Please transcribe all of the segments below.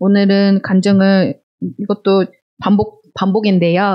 오늘은 간증을, 이것도 반복인데요.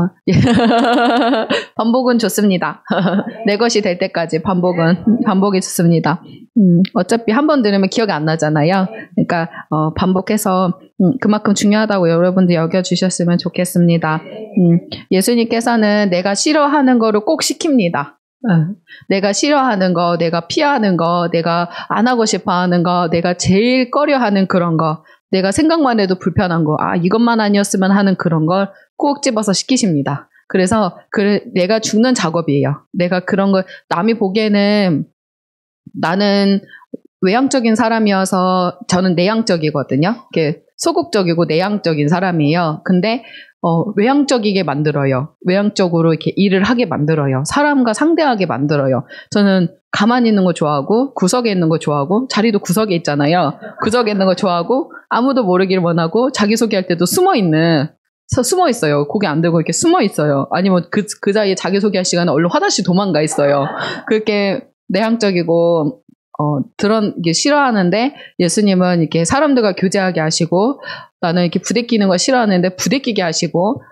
반복은 좋습니다. 내 것이 될 때까지 반복이 좋습니다. 어차피 한 번 들으면 기억이 안 나잖아요. 그러니까, 반복해서, 그만큼 중요하다고 여러분들 여겨주셨으면 좋겠습니다. 예수님께서는 내가 싫어하는 거를 꼭 시킵니다. 내가 싫어하는 거, 내가 피하는 거, 내가 안 하고 싶어 하는 거, 내가 제일 꺼려 하는 그런 거, 내가 생각만 해도 불편한 거, 이것만 아니었으면 하는 그런 걸 꼭 집어서 시키십니다. 그래서 내가 죽는 작업이에요. 내가 그런 걸, 남이 보기에는 나는 외향적인 사람이어서 저는 내향적이거든요. 이렇게 소극적이고 내향적인 사람이에요. 근데 외향적이게 만들어요. 외향적으로 이렇게 일을 하게 만들어요. 사람과 상대하게 만들어요. 저는 가만히 있는 거 좋아하고, 구석에 있는 거 좋아하고, 자리도 구석에 있잖아요. 구석에 있는 거 좋아하고, 아무도 모르기를 원하고, 자기소개할 때도 숨어 있어요. 고개 안 들고 이렇게 숨어 있어요. 아니면 그 사이에 자기소개할 시간에 얼른 화장실 도망가 있어요. 그렇게 내향적이고, 이게 싫어하는데, 예수님은 이렇게 사람들과 교제하게 하시고, 나는 이렇게 부대끼는 거 싫어하는데 부대끼게 하시고,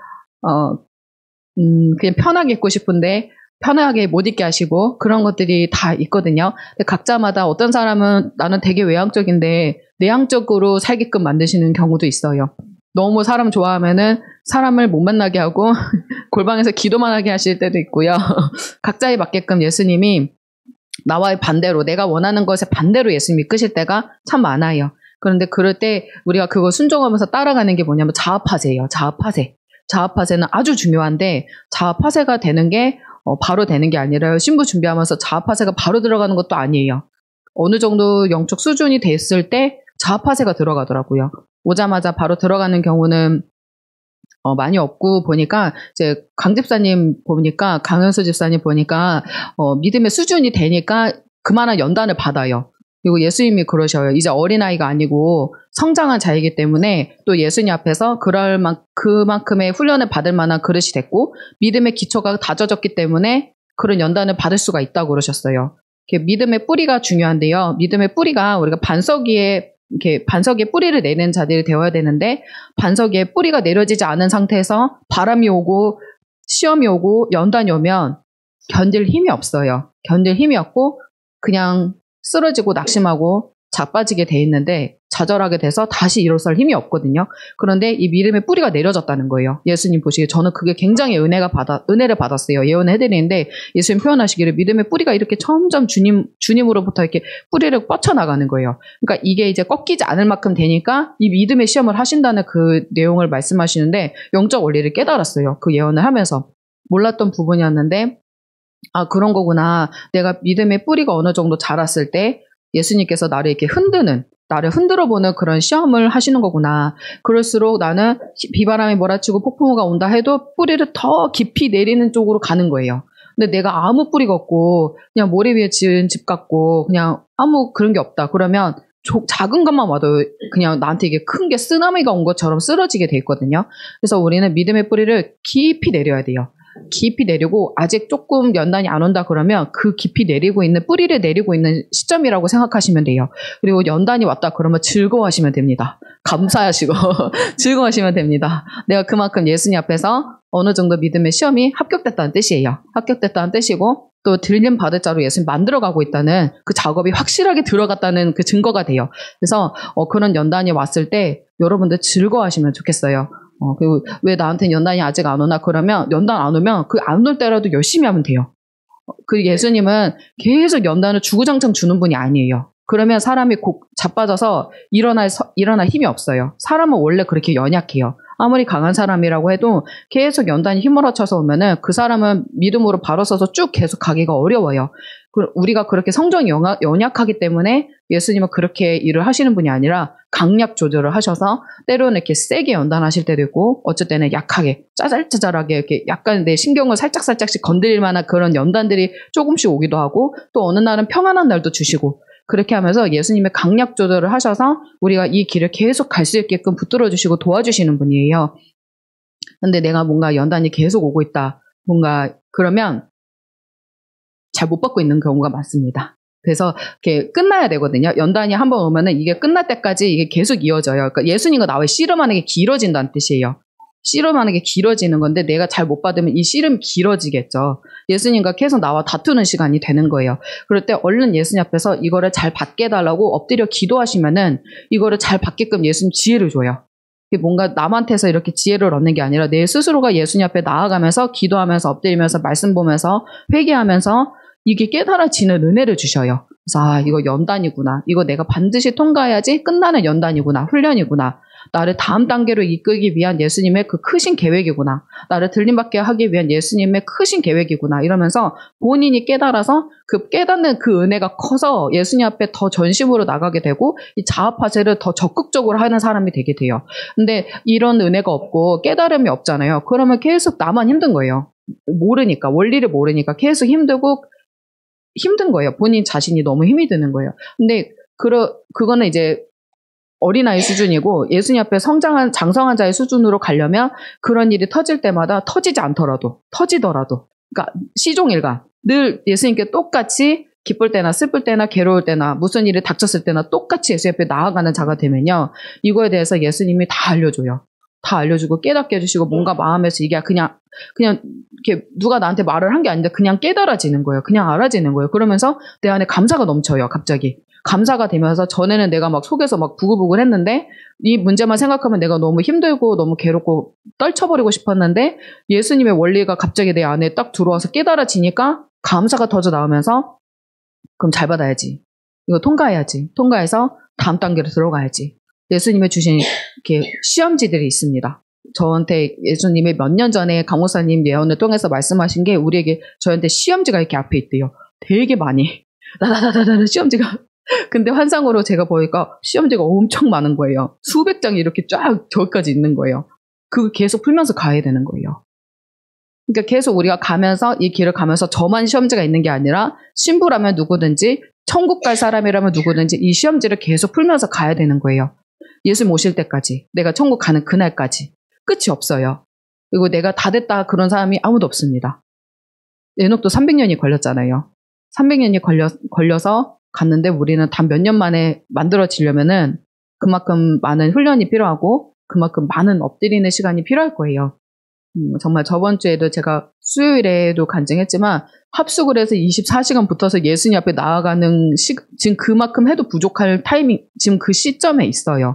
그냥 편하게 있고 싶은데 편하게 못 있게 하시고, 그런 것들이 다 있거든요. 근데 각자마다 어떤 사람은 나는 되게 외향적인데 내향적으로 살게끔 만드시는 경우도 있어요. 너무 사람 좋아하면은 사람을 못 만나게 하고 골방에서 기도만 하게 하실 때도 있고요. 각자에 맞게끔 예수님이 나와의 반대로, 내가 원하는 것에 반대로 예수님이 이끄실 때가 참 많아요. 그런데 그럴 때 우리가 그걸 순종하면서 따라가는 게 뭐냐면 자아파세예요. 자아파세는 아주 중요한데, 자아파세가 되는 게 바로 되는 게 아니라요. 신부 준비하면서 자아파세가 바로 들어가는 것도 아니에요. 어느 정도 영적 수준이 됐을 때 자아파세가 들어가더라고요. 오자마자 바로 들어가는 경우는 많이 없고, 보니까 이제 강 집사님 보니까, 강현수 집사님 보니까 믿음의 수준이 되니까 그만한 연단을 받아요. 그리고 예수님이 그러셔요. 이제 어린아이가 아니고 성장한 자이기 때문에 또 예수님 앞에서 그만큼의 훈련을 받을 만한 그릇이 됐고, 믿음의 기초가 다져졌기 때문에 그런 연단을 받을 수가 있다고 그러셨어요. 믿음의 뿌리가 중요한데요. 믿음의 뿌리가, 우리가 반석 위에 뿌리를 내는 자들이 되어야 되는데, 반석 위에 뿌리가 내려지지 않은 상태에서 바람이 오고 시험이 오고 연단이 오면 견딜 힘이 없어요. 견딜 힘이 없고 그냥 쓰러지고 낙심하고 자빠지게 돼 있는데, 좌절하게 돼서 다시 일어설 힘이 없거든요. 그런데 이 믿음의 뿌리가 내려졌다는 거예요. 예수님 보시기에 저는 그게 굉장히 은혜를 받았어요. 예언을 해드리는데 예수님 표현하시기를 믿음의 뿌리가 이렇게 점점 주님으로부터 이렇게 뿌리를 뻗쳐나가는 거예요. 그러니까 이게 이제 꺾이지 않을 만큼 되니까 이 믿음의 시험을 하신다는 그 내용을 말씀하시는데, 영적 원리를 깨달았어요. 그 예언을 하면서. 몰랐던 부분이었는데, 그런 거구나. 내가 믿음의 뿌리가 어느 정도 자랐을 때 예수님께서 나를 흔들어 보는 그런 시험을 하시는 거구나. 그럴수록 나는 비바람이 몰아치고 폭풍우가 온다 해도 뿌리를 더 깊이 내리는 쪽으로 가는 거예요. 근데 내가 아무 뿌리가 없고 그냥 모래 위에 지은 집 같고 그냥 아무 그런 게 없다. 그러면 작은 것만 와도 그냥 나한테 이게 큰 게 쓰나미가 온 것처럼 쓰러지게 돼 있거든요. 그래서 우리는 믿음의 뿌리를 깊이 내려야 돼요. 깊이 내리고, 아직 조금 연단이 안 온다 그러면 그 깊이 내리고 있는, 뿌리를 내리고 있는 시점이라고 생각하시면 돼요. 그리고 연단이 왔다 그러면 즐거워하시면 됩니다. 감사하시고 즐거워하시면 됩니다. 내가 그만큼 예수님 앞에서 어느 정도 믿음의 시험이 합격됐다는 뜻이에요. 합격됐다는 뜻이고, 또 들림 받을 자로 예수님 만들어가고 있다는 그 작업이 확실하게 들어갔다는 그 증거가 돼요. 그래서 그런 연단이 왔을 때 여러분들 즐거워하시면 좋겠어요. 그리고 왜 나한테는 연단이 아직 안 오나? 그러면 연단 안 오면 그 안 올 때라도 열심히 하면 돼요. 그 예수님은 계속 연단을 주구장창 주는 분이 아니에요. 그러면 사람이 자빠져서 일어날 힘이 없어요. 사람은 원래 그렇게 연약해요. 아무리 강한 사람이라고 해도 계속 연단이 힘을 합쳐서 오면은 그 사람은 믿음으로 바로 서서 쭉 계속 가기가 어려워요. 우리가 그렇게 성정이 연약하기 때문에 예수님은 그렇게 일을 하시는 분이 아니라 강약 조절을 하셔서 때로는 이렇게 세게 연단하실 때도 있고, 어쩔 때는 약하게 짜잘짜잘하게 이렇게 약간 내 신경을 살짝씩 건드릴 만한 그런 연단들이 조금씩 오기도 하고, 또 어느 날은 평안한 날도 주시고, 그렇게 하면서 예수님의 강약 조절을 하셔서 우리가 이 길을 계속 갈 수 있게끔 붙들어 주시고 도와주시는 분이에요. 근데 내가 뭔가 연단이 계속 오고 있다, 뭔가 그러면 잘 못 받고 있는 경우가 많습니다. 그래서 이렇게 끝나야 되거든요. 연단이 한번 오면은 이게 끝날 때까지 이게 계속 이어져요. 그러니까 예수님과 나와의 씨름하는 게 길어진다는 뜻이에요. 씨름하는 게 길어지는 건데 내가 잘 못 받으면 이 씨름이 길어지겠죠. 예수님과 계속 나와 다투는 시간이 되는 거예요. 그럴 때 얼른 예수님 앞에서 이거를 잘 받게 해달라고 엎드려 기도하시면은 이거를 잘 받게끔 예수님 지혜를 줘요. 뭔가 남한테서 이렇게 지혜를 얻는 게 아니라 내 스스로가 예수님 앞에 나아가면서 기도하면서 엎드리면서 말씀 보면서 회개하면서 이게 깨달아지는 은혜를 주셔요. 그래서 아, 이거 연단이구나. 이거 내가 반드시 통과해야지 끝나는 연단이구나. 훈련이구나. 나를 다음 단계로 이끌기 위한 예수님의 그 크신 계획이구나. 나를 들림받게 하기 위한 예수님의 크신 계획이구나. 이러면서 본인이 깨달아서 그 깨닫는 그 은혜가 커서 예수님 앞에 더 전심으로 나가게 되고 이 자아파제를 더 적극적으로 하는 사람이 되게 돼요. 근데 이런 은혜가 없고 깨달음이 없잖아요. 그러면 계속 나만 힘든 거예요. 모르니까, 원리를 모르니까 계속 힘든 거예요. 본인 자신이 너무 힘이 드는 거예요. 근데 그거는 이제 어린아이 수준이고 예수님 앞에 장성한 자의 수준으로 가려면 그런 일이 터질 때마다 터지더라도 그러니까 시종일관 늘 예수님께 똑같이 기쁠 때나 슬플 때나 괴로울 때나 무슨 일이 닥쳤을 때나 똑같이 예수 앞에 나아가는 자가 되면요. 이거에 대해서 예수님이 다 알려줘요. 다 알려주고 깨닫게 해주시고 뭔가 마음에서 이게 그냥 이렇게 누가 나한테 말을 한 게 아닌데 그냥 깨달아지는 거예요. 그냥 알아지는 거예요. 그러면서 내 안에 감사가 넘쳐요. 갑자기. 감사가 되면서 전에는 내가 막 속에서 막 부글부글 했는데 이 문제만 생각하면 내가 너무 힘들고 너무 괴롭고 떨쳐버리고 싶었는데 예수님의 원리가 갑자기 내 안에 딱 들어와서 깨달아지니까 감사가 터져 나오면서 그럼 잘 받아야지. 이거 통과해야지. 통과해서 다음 단계로 들어가야지. 예수님이 주신 이렇게 시험지들이 있습니다. 저한테 예수님이 몇 년 전에 강목사님 예언을 통해서 말씀하신 게 저한테 시험지가 이렇게 앞에 있대요. 되게 많이. 나다다다다 시험지가. 근데 환상으로 제가 보니까 시험지가 엄청 많은 거예요. 수백 장이 이렇게 쫙 저기까지 있는 거예요. 그거 계속 풀면서 가야 되는 거예요. 그러니까 계속 우리가 가면서 이 길을 가면서 저만 시험지가 있는 게 아니라 신부라면 누구든지 천국 갈 사람이라면 누구든지 이 시험지를 계속 풀면서 가야 되는 거예요. 예수님 오실 때까지 내가 천국 가는 그날까지 끝이 없어요. 그리고 내가 다 됐다 그런 사람이 아무도 없습니다. 에녹도 300년이 걸렸잖아요. 300년이 걸려서 갔는데 우리는 단 몇 년 만에 만들어지려면은 그만큼 많은 훈련이 필요하고 그만큼 많은 엎드리는 시간이 필요할 거예요. 정말 저번 주에도 제가 수요일에도 간증했지만 합숙을 해서 24시간 붙어서 예수님 앞에 나아가는 지금 그만큼 해도 부족할 타이밍 지금 그 시점에 있어요.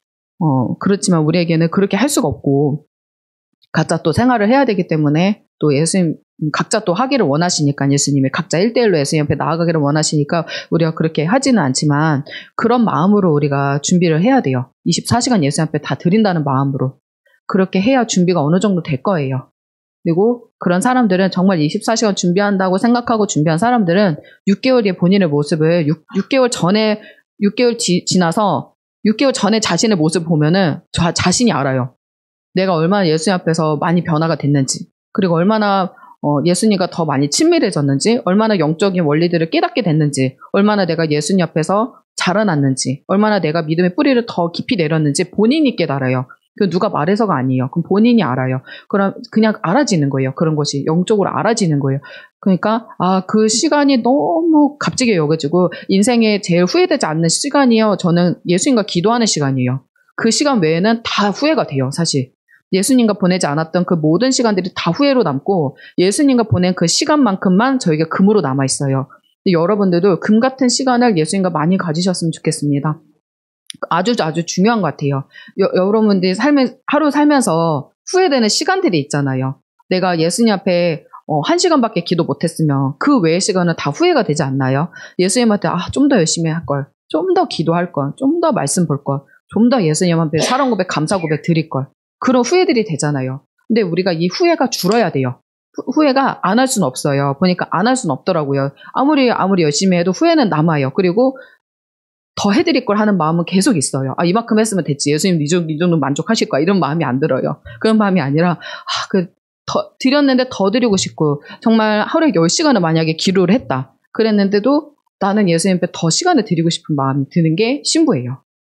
그렇지만 우리에게는 그렇게 할 수가 없고 각자 또 생활을 해야 되기 때문에 또 예수님 각자 또 하기를 원하시니까 예수님이 각자 1대1로 예수님 앞에 나아가기를 원하시니까 우리가 그렇게 하지는 않지만 그런 마음으로 우리가 준비를 해야 돼요. 24시간 예수님 앞에 다 드린다는 마음으로. 그렇게 해야 준비가 어느 정도 될 거예요. 그리고 그런 사람들은 정말 24시간 준비한다고 생각하고 준비한 사람들은 6개월 뒤에 본인의 모습을 6개월 전에 6개월 지나서 6개월 전에 자신의 모습을 보면은 자신이 알아요. 내가 얼마나 예수님 앞에서 많이 변화가 됐는지 그리고 얼마나 예수님과 더 많이 친밀해졌는지 얼마나 영적인 원리들을 깨닫게 됐는지 얼마나 내가 예수님 앞에서 자라났는지 얼마나 내가 믿음의 뿌리를 더 깊이 내렸는지 본인이 깨달아요. 그 누가 말해서가 아니에요. 그럼 본인이 알아요. 그럼 그냥 알아지는 거예요. 그런 것이 영적으로 알아지는 거예요. 그러니까 그 시간이 너무 값지게 여겨지고 인생에 제일 후회되지 않는 시간이요. 저는 예수님과 기도하는 시간이에요. 그 시간 외에는 다 후회가 돼요. 사실. 예수님과 보내지 않았던 그 모든 시간들이 다 후회로 남고 예수님과 보낸 그 시간만큼만 저에게 금으로 남아있어요. 여러분들도 금 같은 시간을 예수님과 많이 가지셨으면 좋겠습니다. 아주 중요한 것 같아요. 여러분들이 하루 살면서 후회되는 시간들이 있잖아요. 내가 예수님 앞에 1시간밖에 기도 못했으면 그 외의 시간은 다 후회가 되지 않나요? 예수님한테 좀 더 열심히 할 걸, 좀 더 기도할 걸, 좀 더 말씀 볼 걸, 좀 더 예수님 앞에 사랑 고백, 감사 고백 드릴 걸. 그런 후회들이 되잖아요. 근데 우리가 이 후회가 줄어야 돼요. 후회가 안 할 수는 없어요. 보니까 안 할 수는 없더라고요. 아무리 열심히 해도 후회는 남아요. 그리고 더 해드릴 걸 하는 마음은 계속 있어요. 이만큼 했으면 됐지. 예수님 이 정도 만족하실 거야. 이런 마음이 안 들어요. 그런 마음이 아니라 더 드렸는데 더 드리고 싶고 정말 하루에 10시간을 만약에 기도를 했다. 그랬는데도 나는 예수님 앞에 더 시간을 드리고 싶은 마음이 드는 게 신부예요.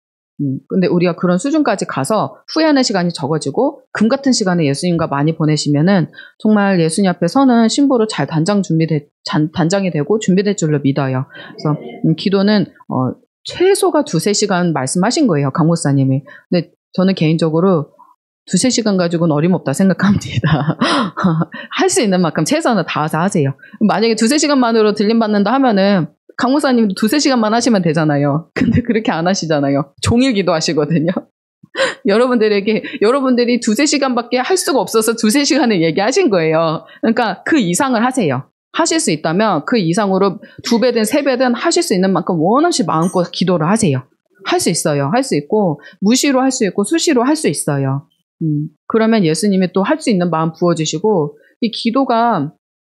근데 우리가 그런 수준까지 가서 후회하는 시간이 적어지고 금 같은 시간을 예수님과 많이 보내시면은 정말 예수님 앞에 서는 신부로 잘 단장이 되고 준비될 줄로 믿어요. 그래서 기도는 최소가 2-3시간 말씀하신 거예요, 강 목사님이. 근데 저는 개인적으로 2-3시간 가지고는 어림없다 생각합니다. 할 수 있는 만큼 최선을 다해서 하세요. 만약에 2-3시간만으로 들림받는다 하면은 강 목사님도 2-3시간만 하시면 되잖아요. 근데 그렇게 안 하시잖아요. 종일 기도하시거든요. 여러분들이 2-3시간밖에 할 수가 없어서 2-3시간을 얘기하신 거예요. 그러니까 그 이상을 하세요. 하실 수 있다면 그 이상으로 2배든 3배든 하실 수 있는 만큼 원없이 마음껏 기도를 하세요. 할 수 있어요. 할 수 있고 무시로 할 수 있고 수시로 할 수 있어요. 그러면 예수님이 또 할 수 있는 마음 부어주시고 이 기도가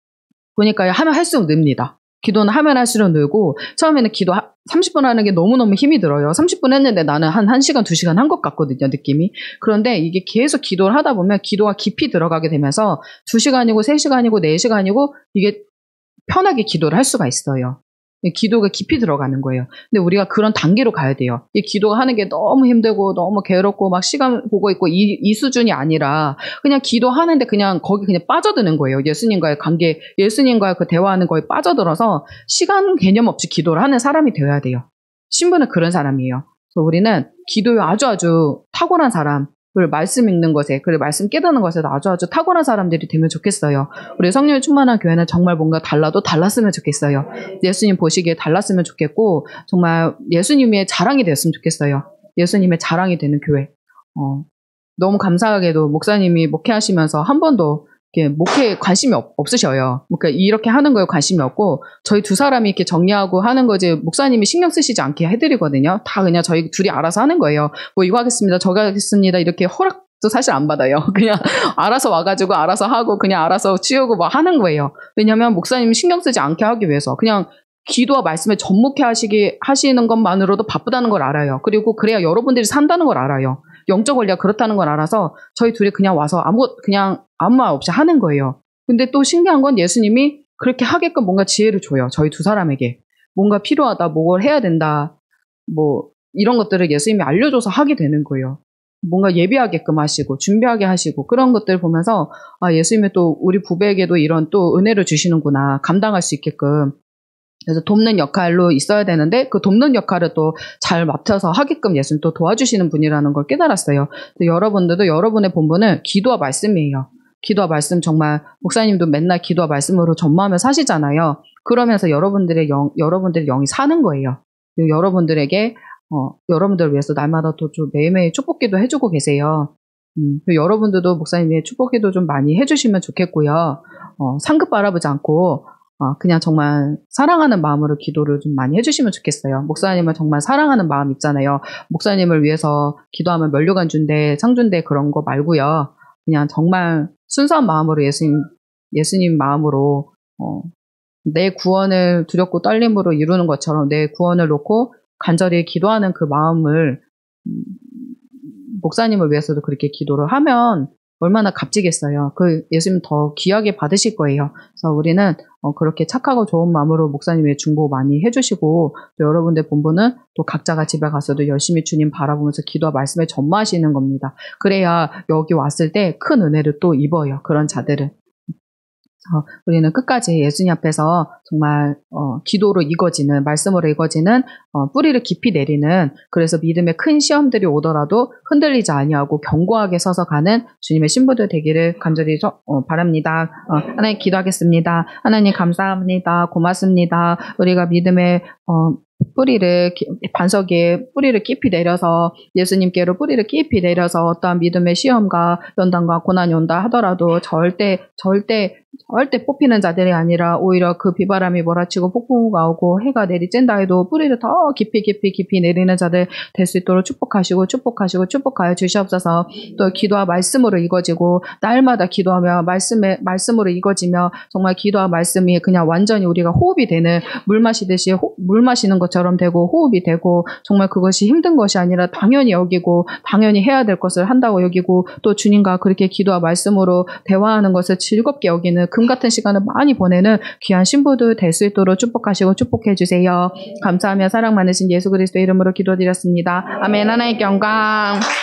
보니까 하면 할수록 늡니다. 기도는 하면 할수록 늘고 처음에는 기도 30분 하는 게 너무너무 힘이 들어요. 30분 했는데 나는 한 1시간, 2시간 한 것 같거든요, 느낌이. 그런데 이게 계속 기도를 하다 보면 기도가 깊이 들어가게 되면서 2시간이고 3시간이고 4시간이고 이게 편하게 기도를 할 수가 있어요. 기도가 깊이 들어가는 거예요. 근데 우리가 그런 단계로 가야 돼요. 이 기도가 하는 게 너무 힘들고 너무 괴롭고 막 시간 보고 있고 이 수준이 아니라 그냥 기도하는데 그냥 거기 그냥 빠져드는 거예요. 예수님과의 관계, 예수님과의 그 대화하는 거에 빠져들어서 시간 개념 없이 기도를 하는 사람이 되어야 돼요. 신부는 그런 사람이에요. 그래서 우리는 기도에 아주 탁월한 사람, 말씀 읽는 것에, 그리고 말씀 깨닫는 것에 아주 탁월한 사람들이 되면 좋겠어요. 우리 성령이 충만한 교회는 정말 뭔가 달랐으면 좋겠어요. 예수님 보시기에 달랐으면 좋겠고 정말 예수님의 자랑이 됐으면 좋겠어요. 예수님의 자랑이 되는 교회. 너무 감사하게도 목사님이 목회하시면서 한 번도 이렇게 목회에 관심이 없으셔요. 그러니까 이렇게 하는 거에 관심이 없고 저희 2사람이 이렇게 정리하고 하는 거지 목사님이 신경 쓰시지 않게 해드리거든요. 다 그냥 저희 둘이 알아서 하는 거예요. 뭐 이거 하겠습니다, 저거 하겠습니다 이렇게 허락도 사실 안 받아요. 그냥 알아서 와가지고 알아서 하고 그냥 알아서 치우고 막 하는 거예요. 왜냐하면 목사님이 신경 쓰지 않게 하기 위해서 그냥 기도와 말씀에 전묵해 하시는 것만으로도 바쁘다는 걸 알아요. 그리고 그래야 여러분들이 산다는 걸 알아요. 영적 원리가 그렇다는 걸 알아서 저희 둘이 그냥 와서 그냥 아무 말 없이 하는 거예요. 근데 또 신기한 건 예수님이 그렇게 하게끔 뭔가 지혜를 줘요. 저희 2사람에게. 뭔가 필요하다, 뭘 해야 된다, 뭐 이런 것들을 예수님이 알려줘서 하게 되는 거예요. 뭔가 예비하게끔 하시고 준비하게 하시고 그런 것들을 보면서 예수님이 또 우리 부부에게도 이런 또 은혜를 주시는구나, 감당할 수 있게끔. 그래서 돕는 역할로 있어야 되는데 그 돕는 역할을 또 잘 맡아서 하게끔 예수님 또 도와주시는 분이라는 걸 깨달았어요. 여러분들도 여러분의 본분은 기도와 말씀이에요. 기도와 말씀, 정말 목사님도 맨날 기도와 말씀으로 전무하며 사시잖아요. 그러면서 여러분들의 영이 사는 거예요. 그리고 여러분들을 위해서 날마다 또 좀 매일매일 축복기도 해주고 계세요. 여러분들도 목사님의 축복기도 좀 많이 해주시면 좋겠고요. 상급 바라보지 않고 그냥 정말 사랑하는 마음으로 기도를 좀 많이 해주시면 좋겠어요. 목사님은 정말 사랑하는 마음 있잖아요. 목사님을 위해서 기도하면 면류관 준대, 상 준대 그런 거 말고요. 그냥 정말 순수한 마음으로 예수님 마음으로 내 구원을 두렵고 떨림으로 이루는 것처럼 내 구원을 놓고 간절히 기도하는 그 마음을 목사님을 위해서도 그렇게 기도를 하면 얼마나 값지겠어요. 그 예수님 더 귀하게 받으실 거예요. 그래서 우리는 그렇게 착하고 좋은 마음으로 목사님의 중보 많이 해주시고 또 여러분들 본부는 또 각자가 집에 가서도 열심히 주님 바라보면서 기도와 말씀에 전무하시는 겁니다. 그래야 여기 왔을 때 큰 은혜를 또 입어요. 그런 자들은. 우리는 끝까지 예수님 앞에서 정말 기도로 이거지는, 말씀으로 이거지는 뿌리를 깊이 내리는, 그래서 믿음의 큰 시험들이 오더라도 흔들리지 아니하고 견고하게 서서 가는 주님의 신부들 되기를 간절히 바랍니다. 하나님 기도하겠습니다. 하나님 감사합니다. 고맙습니다. 우리가 믿음의 반석에 뿌리를 깊이 내려서 예수님께로 뿌리를 깊이 내려서 어떠한 믿음의 시험과 연단과 고난이 온다 하더라도 절대 뽑히는 자들이 아니라 오히려 그 비바람이 몰아치고 폭풍우가 오고 해가 내리쬐다 해도 뿌리를 더 깊이 내리는 자들 될 수 있도록 축복하여 주시옵소서. 또 기도와 말씀으로 이거지고 날마다 기도하며 말씀으로 이거지며 정말 기도와 말씀이 그냥 완전히 우리가 호흡이 되는 물 마시듯이 물 마시는 것처럼 되고 호흡이 되고 정말 그것이 힘든 것이 아니라 당연히 여기고 당연히 해야 될 것을 한다고 여기고 또 주님과 그렇게 기도와 말씀으로 대화하는 것을 즐겁게 여기는 있는 금 같은 시간을 많이 보내는 귀한 신부들 될 수 있도록 축복하시고 축복해 주세요. 감사하며 사랑 많으신 예수 그리스도의 이름으로 기도드렸습니다. 아멘. 하나님께 영광.